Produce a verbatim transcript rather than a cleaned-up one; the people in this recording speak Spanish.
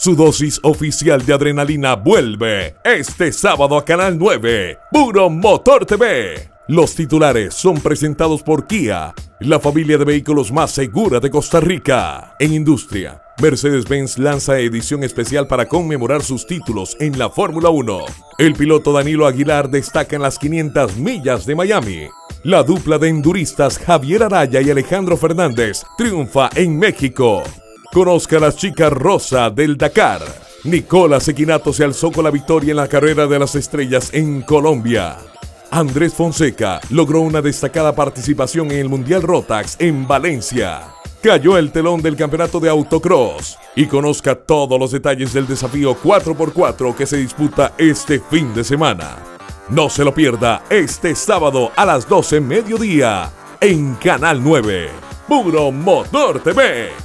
Su dosis oficial de adrenalina vuelve este sábado a Canal nueve, Puro Motor T V. Los titulares son presentados por Kia, la familia de vehículos más segura de Costa Rica. En industria, Mercedes-Benz lanza edición especial para conmemorar sus títulos en la Fórmula uno. El piloto Danilo Aguilar destaca en las quinientas millas de Miami. La dupla de enduristas Javier Araya y Alejandro Fernández triunfa en México. Conozca a las chicas rosa del Dakar. Nicola Sequinato se alzó con la victoria en la carrera de las estrellas en Colombia. Andrés Fonseca logró una destacada participación en el Mundial Rotax en Valencia. Cayó el telón del campeonato de autocross. Y conozca todos los detalles del desafío cuatro por cuatro que se disputa este fin de semana. No se lo pierda este sábado a las doce mediodía en Canal nueve. Puro Motor T V.